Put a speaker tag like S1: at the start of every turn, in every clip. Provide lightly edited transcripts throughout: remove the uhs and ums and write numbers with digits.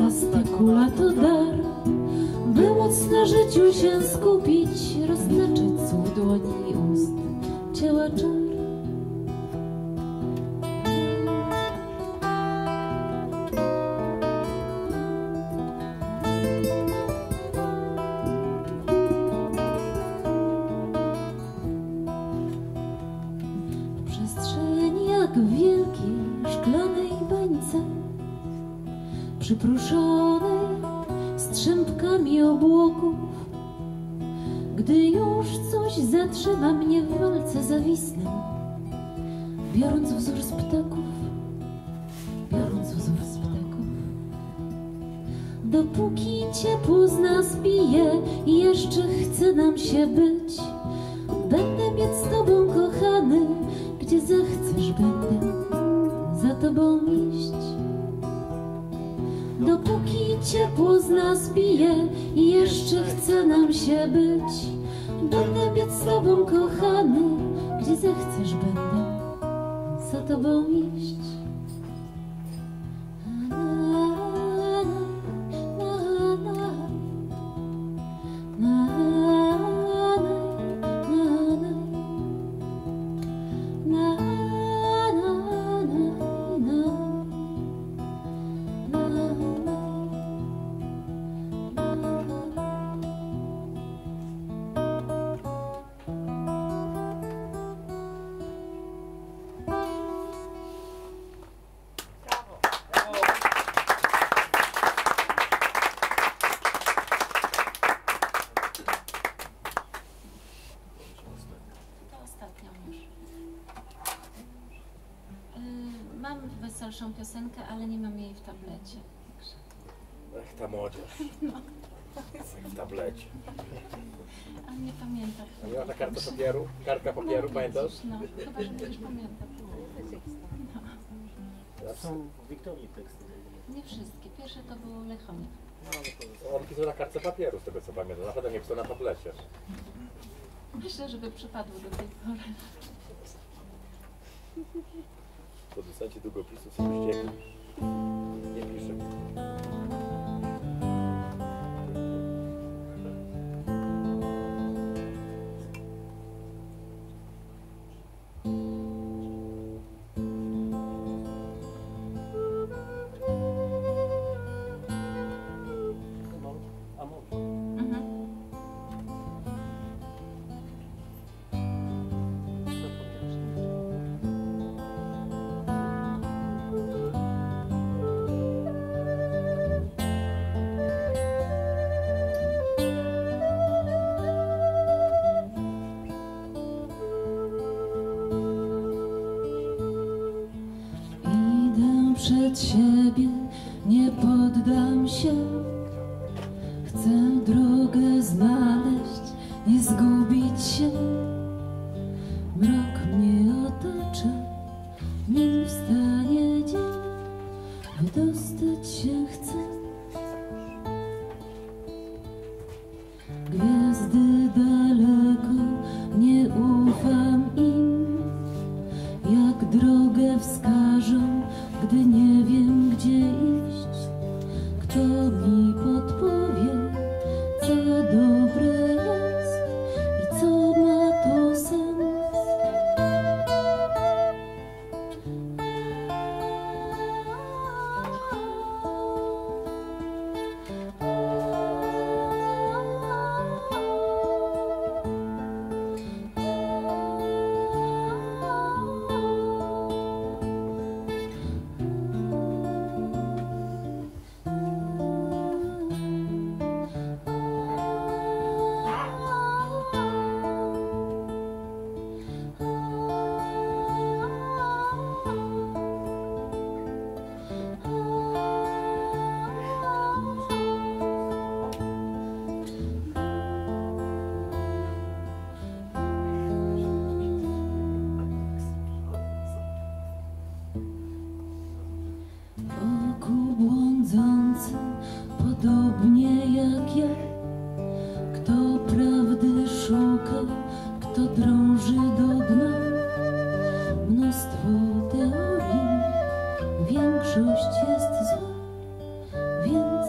S1: plastik, kula to dar, by móc na życiu się skupić, roztaczać słów dłoni i ust, ciała czar. W przestrzeni jak w wielkiej szklanej bańce, przypruszonej strzępkami obłoków, gdy już coś zatrzyma mnie w walce, zawisnę, biorąc wzór z ptaków, biorąc wzór z ptaków. Dopóki ciepło z nas bije i jeszcze chce nam się być, będę mieć z tobą, kochany, gdzie zechcesz, będę za tobą iść. Dopóki ciepło z nas bije i jeszcze chce nam się być, będę mieć z tobą, kochany, gdzie zechcesz, będę za tobą iść. Mam weselszą piosenkę, ale nie mam jej w tablecie.
S2: Ech, ta młodzież.
S1: No.
S2: W tablecie.
S1: A nie pamiętam.
S2: A miała ta karta papieru? Kartka papieru,
S1: no,
S2: pamiętasz?
S1: No, chyba, że będziesz pamiętał. No.
S3: Są w Wiktorii teksty.
S1: Nie wszystkie. Pierwsze to był Lechonik.
S2: On pisał na kartce papieru, z tego co pamiętam. Naprawdę nie pisał na tablecie.
S1: Myślę, żeby przypadło do tej pory.
S2: Producenci długopisu są wściekli. Nie piszę.
S1: Przed siebie nie poddam się, chcę drogę znaleźć, nie zgubić się. Mrok mnie otacza, nim wstanie dzień, wydostać się chcę. Gwiazdy daleko, nie ufam im, jak drogę wskażą, gdy nie wiem, gdzie iść. Kto mi podpowie, co dobre jest i co ma to sens? podobnie jak ja. Kto prawdy szuka, kto drąży do dna. Mnóstwo teorii, większość jest zła, więc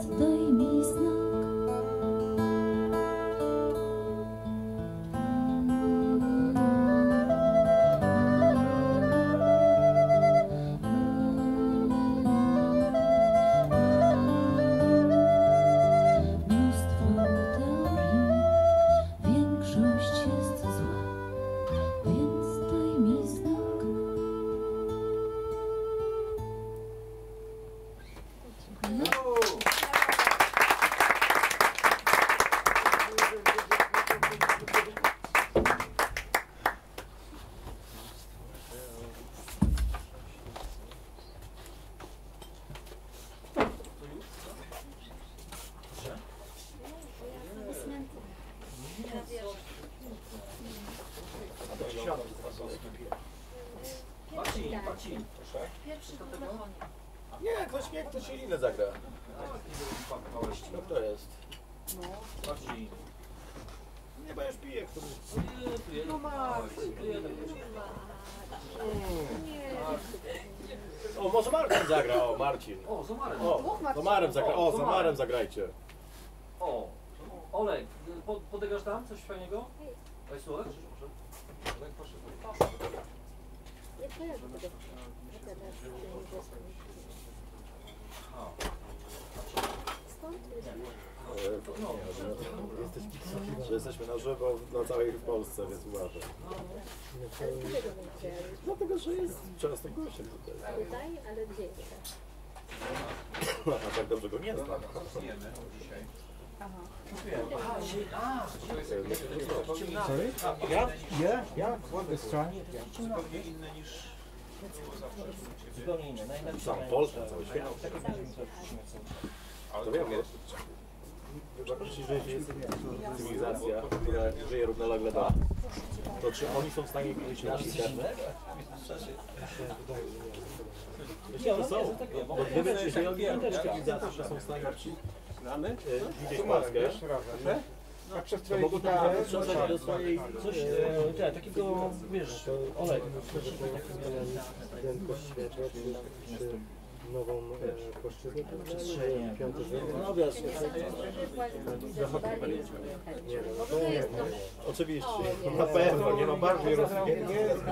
S3: Marcin, proszę.
S1: Pierwszy do telefonie.
S2: Nie, ktoś inny zagra. No kto jest?
S3: Marcin.
S2: Nie, bo ja już piję, który...
S1: No Marcin.
S2: O, może Marcin zagra, o, Marcin.
S3: O, z Omarem.
S2: O, z Omarem zagra, o, z Omarem zagrajcie.
S3: O, Olek, podegrasz tam coś fajnego? Daj Olek? Olek, proszę.
S4: Nie kojarzę tego. Skąd?
S2: Że jesteśmy na żywo na całej Polsce, więc uważaj.
S4: Ale kiedy to będzie?
S2: Dlatego, że jest często gościem tutaj.
S4: Tutaj, ale gdzie jeszcze?
S2: A tak dobrze go nie znam.
S5: Sorry? Yeah, this try.
S3: Zupełnie inne niż... Zupełnie inne.
S2: Sam Polska, cały świat. To wiem, jeśli jest cywilizacja, która żyje równolegle do... To czy oni są w stanie kiedyś nasz internet? Myślę, że są. Bo gdyby żyją też cywilizacje, które są w stanie widzieć Polskę, to mogą tam dotrzymać do swojej...
S6: Coś takiego, wiesz, Olek,
S5: Prędkość światła, czy nową płaszczyznę, piąty
S6: no wiesz,
S5: Nie,
S4: Bo to jest no.
S2: Oczywiście, na pewno, nie ma bardziej rozwiniętych.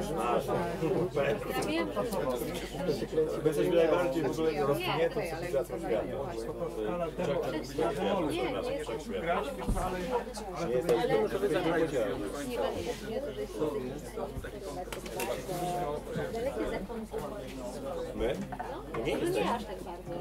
S4: Ja wiem,
S2: My jesteśmy najbardziej w ogóle rozwiniętą cywilizacją świata.
S4: nie jest
S2: Nie jest tak,
S4: ale
S2: że to nie
S4: niekoniecznie, to jest dalekie zakątki.
S2: My? Nie
S4: No nie
S2: jesteśmy.
S4: aż tak bardzo.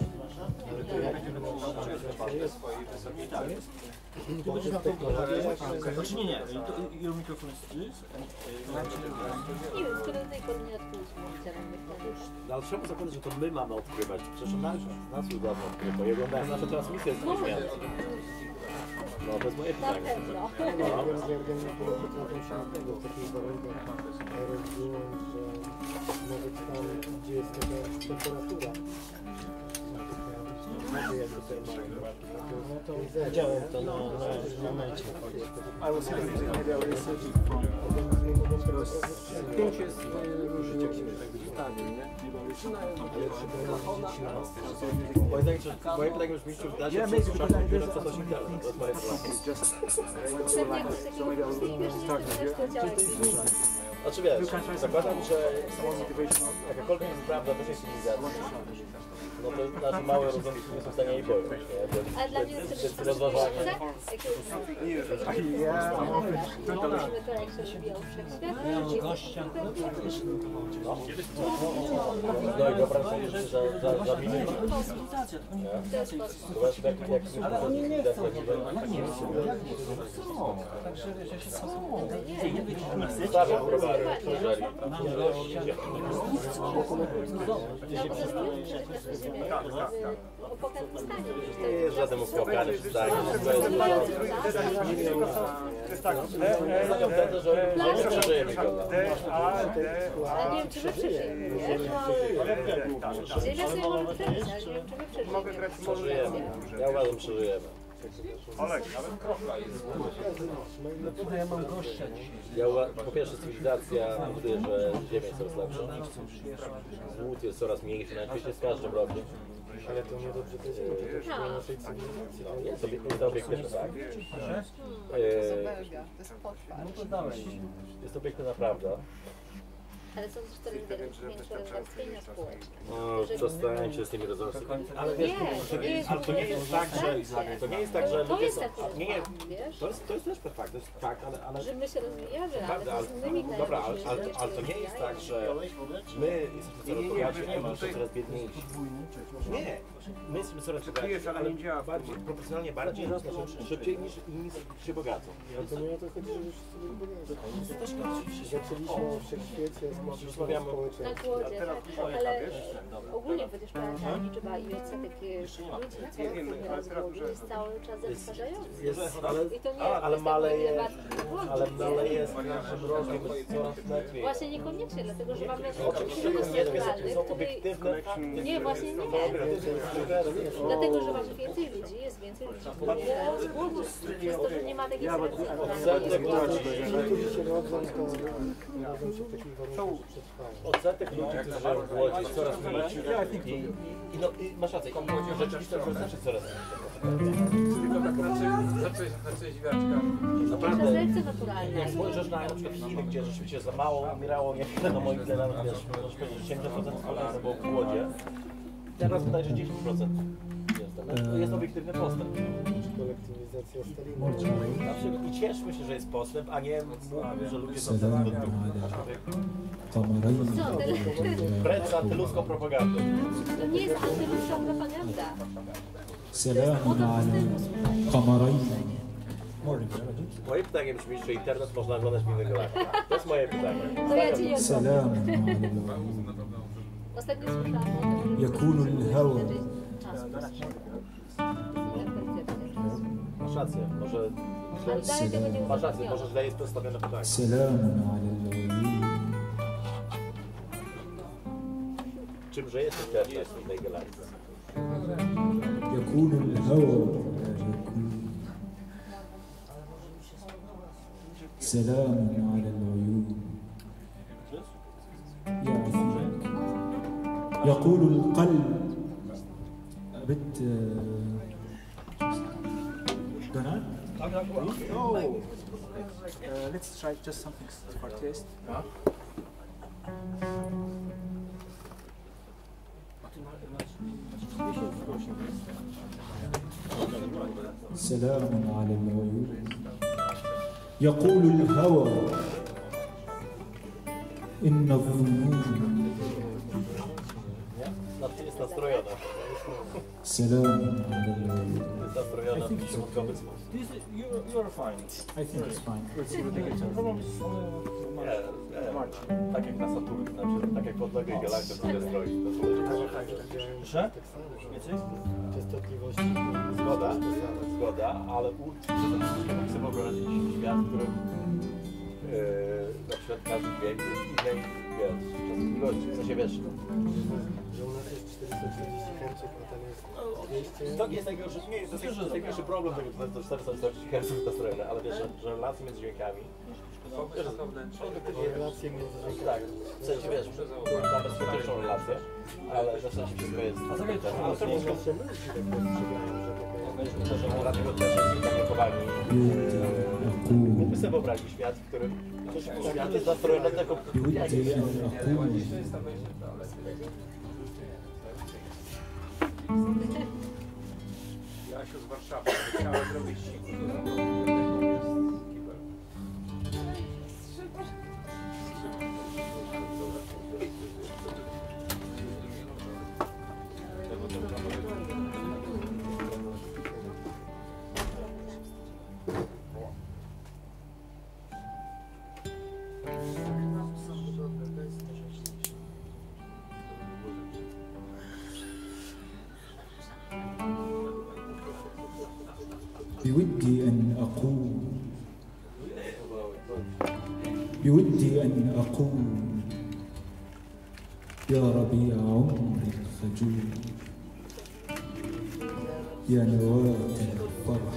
S6: Znaczy nie, ile mikrofon jest?
S4: Nie wiem, skoro tej pory nie odkryliśmy oficjalnych planów.
S2: No ale trzeba zakładać, że to my mamy odkrywać. Przecież nas już dawno odkryto i oglądają nasze transmisje z tego świata. No to jest moje
S4: Na
S2: pytanie.
S4: pewno.
S5: Organizmy potrafią się w takich warunkach rozwinąć, że nawet tam, gdzie jest taka temperatura, może jakby sobie
S6: No to widziałem to na momencie.
S5: Pięć jest różnie stawił, nie?
S2: Moje pytanie brzmi, czy dacie przesłuchać dopiero co to się dzieje. To jest moje pytanie.
S4: Pewnie jakoś takiego pierwszy
S2: Znaczy wiesz, zakładam, że jakakolwiek jest prawda w naszej cywilizacji, no to nasze małe rozumki nie są w stanie jej pojąć.
S4: A dla mnie jest
S2: Więc rozważanie.
S4: Zobaczymy to, jak się rozwijał wszechświat.
S6: Gościa.
S2: No i wyobraź sobie, że za minutę.
S6: Cywilizacja, tylko nie
S4: W ten sposób.
S2: Zobacz, jak
S6: ale oni nie chcą, nie chcą. Także wiesz, ja się chcą. Nie chcecie.
S2: stawiam browary, jeżeli.
S6: Mam gościa.
S4: O pokaznym stanie.
S2: Nie jest żaden uspokojony przystanie. Zatem wtedy, że nie przeżyjemy go.
S4: Ale nie wiem, czy my przeżyjemy, wiesz? Ziemia sobie może przeżyć, ale nie wiem, czy my przeżyjemy.
S2: Przeżyjemy. Ja uważam, że przeżyjemy.
S6: Ja mam gościa dzisiaj.
S2: Po pierwsze cywilizacja mówię, że Ziemia jest coraz lepsza. Głód jest coraz mniejszy na świecie z każdym rokiem.
S5: Ale to niedobrze to jest dla naszej cywilizacji.
S2: No, jest to obiektywne, tak.
S6: No to dałeś.
S2: Jest to obiektywna prawda.
S4: Ale są też coraz większe rozwarstwienia społeczne.
S2: No, przestańcie z tymi rozwiązaniami. Ale wiesz, ale to nie jest tak, że to nie jest tak, że
S4: To
S2: ludzie
S4: jest
S2: są...
S4: tak,
S2: Nie, nie,
S4: wiesz?
S2: to jest też fakt, to jest fakt, ale
S4: Że my się rozwijamy, ale
S2: prawda,
S4: to z innymi krajami
S2: dobra,
S4: się
S2: ale to nie jest tak, że my jesteśmy coraz bogatsi, a oni są coraz biedniejsi. Nie, my jesteśmy coraz bogatsi, ale bardziej, proporcjonalnie bardziej, znaczy szybciej niż inni się bogacą.
S5: Ale to nie o to chodzi, że już sobie bogacą. Zaczęliśmy o wszechświecie
S2: rozmawiamy
S4: Na głodzie, tak. Ale ogólnie w Szklarskiej liczba i odsetek ludzi, co umiera z głodu jest cały czas zatrważający. I to nie
S2: ale
S4: jest
S2: maleje,
S4: ale
S2: jest naszym rozwój coraz lepiej.
S4: Właśnie niekoniecznie, dlatego że mamy
S2: Oczywiście są obiektywne fakty.
S4: Nie, właśnie nie. Dlatego, że mamy więcej ludzi, jest więcej ludzi, którzy umierają z głodu. Przez to, że nie ma takiej selekcji
S2: Odsetek ludzi, którzy żyją w Łodzi jest coraz mniejszy. I masz rację, rzeczywiście znaczy coraz
S7: Tylko tak na trzeźwiaczka.
S2: naprawdę,
S4: selekcja naturalna.
S2: jak spojrzysz na przykład Chiny, gdzie rzeczywiście za mało umierało, nie na moich tyle, wiesz, możesz powiedzieć, że 70% społeczeństwa było w głodzie. Teraz wydaje, że 10% jest. To jest obiektywny postęp.
S5: Kolektywizacja Stalina.
S2: Na przykład i cieszmy się, że jest postęp, a nie mówmy, że ludzie są do wbrew antyludzką propagandą.
S4: To nie jest antyludzka propaganda.
S8: سلام على قمرين.
S2: Moje pytanie brzmi, czy internet można oglądać w innych galaktyk? To jest moje pytanie.
S4: To ja ci nie
S8: سلام على العيون.
S4: Ostatnio słyszałam o tym, że
S8: يكون الهوى
S2: Masz rację, może
S4: ale dalej tego nie
S2: masz rację,
S4: uzgodniono.
S2: może źle jest postawione pytanie.
S8: سلام على العيون.
S2: Czymże jest internet w innej galaktyce?
S8: يكون الهوى لا يكون. سلام على العيون. يعفوك. يقول القلب بت Donald?
S9: Let's try just something for taste.
S8: سلام على العيون. يقول الهوى إن الظنون.
S2: Jest nastrojona.
S8: سلام على العيون.
S2: Jest nastrojona w środkowy sposób.
S9: You're fine.
S8: I think it's fine.
S9: Let's see what they get.
S2: Tak jak na Saturnie, tak jak w odległej galaktyce to jest stroi.
S5: Proszę? Częstotliwości.
S2: Zgoda, ale chcę wyobrazić świat, w którym na przykład każdy dźwięk jest innej, częstotliwości, w sensie wiesz.
S5: Że u nas jest 440 Hz, a tam jest 200.
S2: To nie jest najgorszy, nie, to jest najgorszy problem tego, że to 440 Hz nastrojone, ale wiesz, że relacje między dźwiękami.
S5: Relacje między
S2: Tak, w sensie wiesz, mamy specyficzną relację, ale w sensie wszystko jest. Ale to jest dlatego też jest zablokowani. Mógłby sobie wyobrazić świat, w którym świat jest nastrojony jako
S8: بودي أن أقول
S7: Jasiu z Warszawy, chciałem zrobić
S8: بودي أن أقول بودي أن أقول يا ربيع عمري الخجول يا نواة الفرح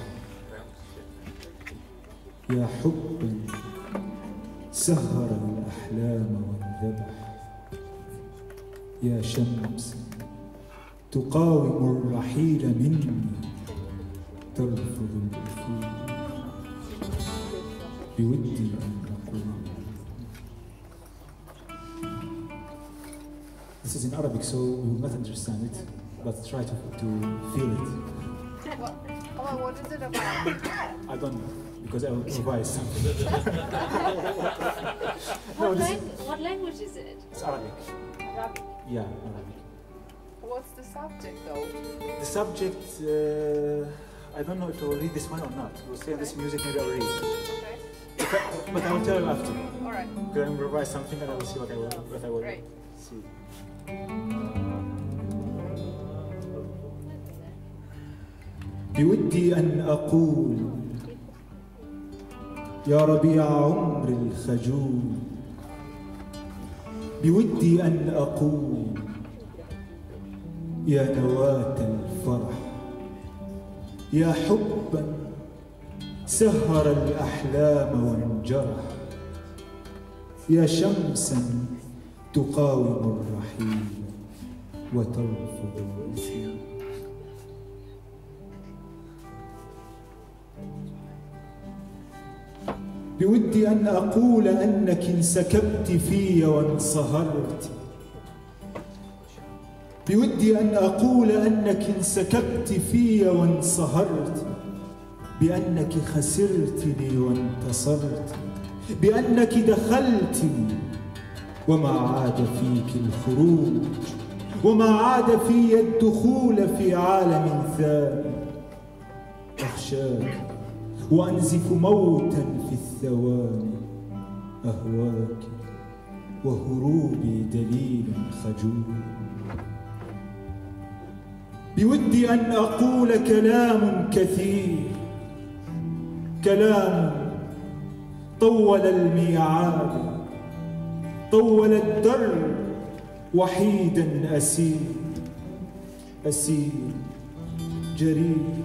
S8: يا حبا سهر الأحلام والذبح يا شمس تقاوم الرحيل مني ترفض الأفول بودي أن أقول. This is in Arabic, so you will not understand it, but try to feel it.
S4: What is it about?
S8: I don't know, because I will improvise something.
S4: What language is it?
S8: It's Arabic.
S4: Arabic.
S8: Yeah, Arabic.
S10: What's the subject though?
S8: The subject, I don't know if I will read this one or not. We'll say this music, maybe I'll read.
S10: Okay.
S8: But I will tell you after.
S10: All right.
S8: We're going to improvise something and I will see what I will
S10: Great.
S8: see. بودي أن أقول يا ربيع عمر الخجول، بودي أن أقول يا نواة الفرح، يا حبا سهر الأحلام وانجرح، يا شمسا تقاوم الرحيل وترفض الوثيق. بودي أن أقول أنك انسكبت في وانصهرت، بودي أن أقول أنك انسكبت في وانصهرت، بأنك خسرتني وانتصرت، بأنك دخلتني وما عاد فيك الخروج، وما عاد في الدخول في عالم ثاني. أخشاك وأنزف موتا في الثواني، أهواك وهروبي دليل خجول. بودي أن أقول كلام كثير، كلام طول الميعاد، طول الدرب وحيدا أسير، أسير جريح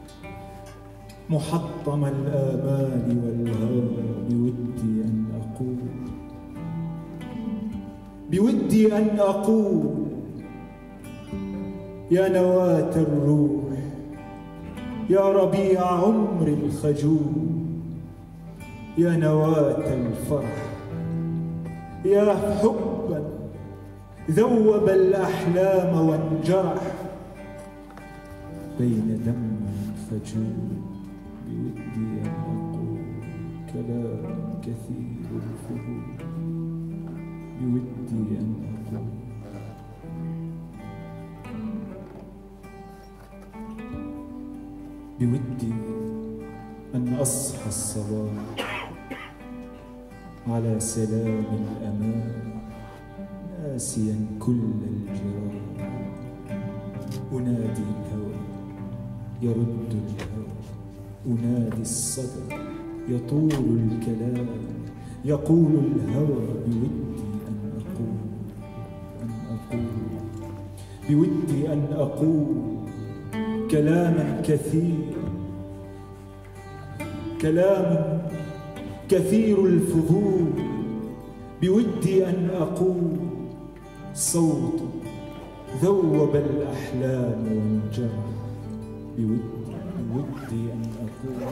S8: محطم الآمال والهوى. بودي أن أقول، بودي أن أقول يا نواة الروح، يا ربيع عمر الخجول، يا نواة الفرح، يا حبا ذوب الأحلام وانجرح بين دم خجول. بودي أن أقول كلام كثير الفضول، بودي أن أقول بودي أن أصحى الصباح على سلام الأمان، ناسيا كل الجراح. أنادي الهوى يرد الهوى، أنادي الصدى يطول الكلام، يقول الهوى. بودي أن أقول، بودي أن أقول كلاما كثيرا، كلام كثير الفضول. بودي أن أقول صوت ذوب الأحلام وانجرح. بودي أن أقول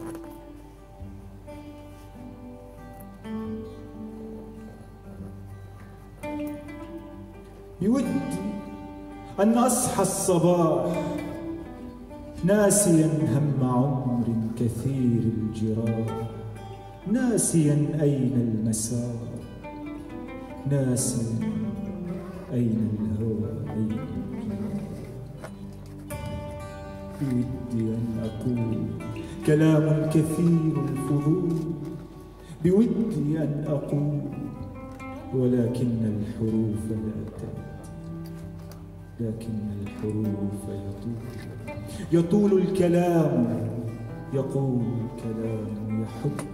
S8: بودي أن أصحى الصباح ناسيا هم عمر كثير الجراح، ناسيا أين المسار، ناسيا أين الهوى، أين بودي أن أقول كلام كثير الفضول. بودي أن أقول ولكن الحروف لا تأتي، لكن الحروف يطول الكلام، يقول الكلام يحد.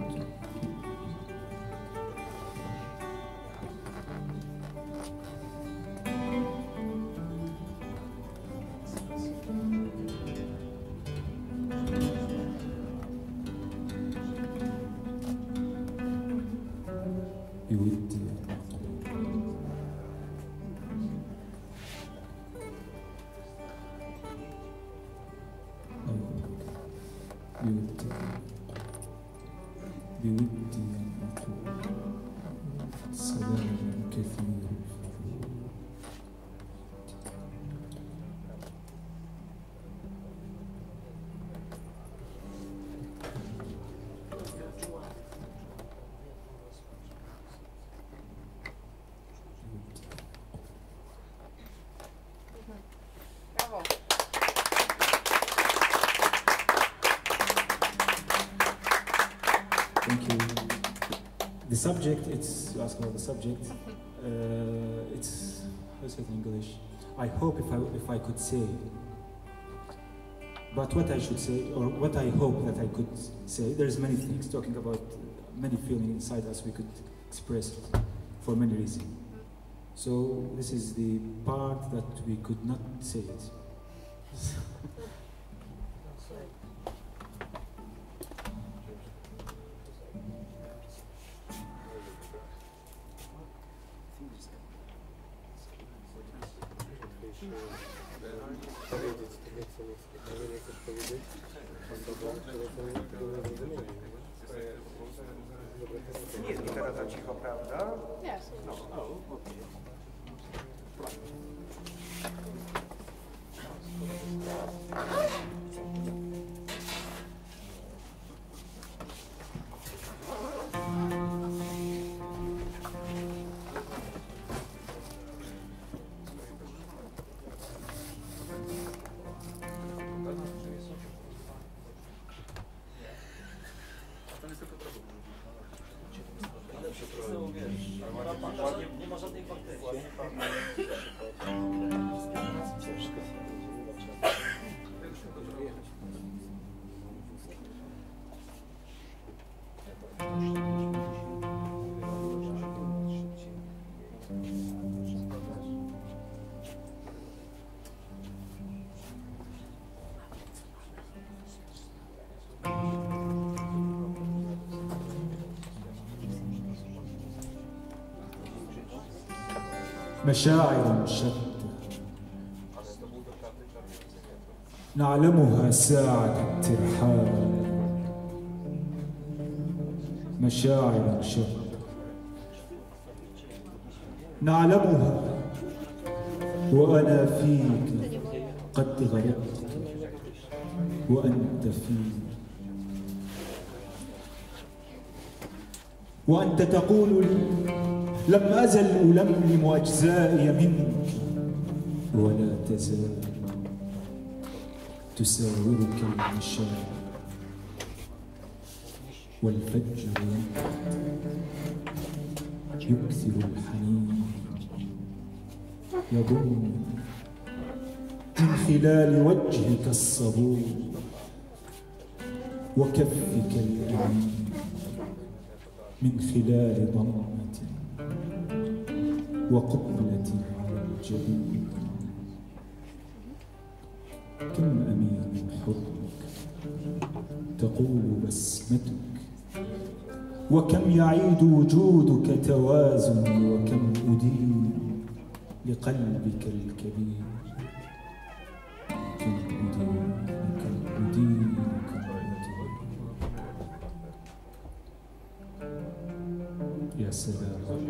S8: بودي بودي أن أقول سلام كثير Thank you. The subject, you ask about the subject, it's, how to say it in English? I hope if I could say, but what I should say, or what I hope that I could say, there's many things, talking about many feelings inside us we could express it for many reasons. So this is the part that we could not say it.
S7: Nie jest gitara za cicho, prawda?
S10: Nie.
S3: Nie ma żadnej bakterii.
S8: مشاعر شتى نعلمها ساعة الترحال، مشاعر شتى نعلمها وأنا فيك قد غرقت وأنت فيك، وأنت تقول لي لم أزل ألملم أجزائي منك ولا تزال تساورك المشاعر، والفجر يكثر الحنين يضم من خلال وجهك الصبور وكفك الأمين، من خلال ضمتي وقبلتي على الجبين. كم أمين حضنك تقول بسمتك، وكم يعيد وجودك توازني، وكم أدين لقلبك الكبير، كم أدين كم أدين كم أدين. يا سلام،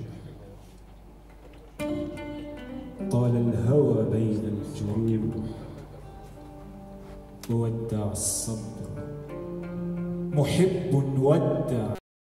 S8: طال الهوى بين الجروح وودع الصبر، محب ودع